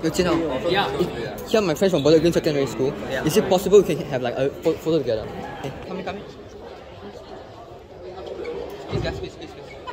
Yeah. Here are my friends from Bedok Secondary School. Yeah. Is it possible we can have like a photo together? Okay. Come in. Please guys, please.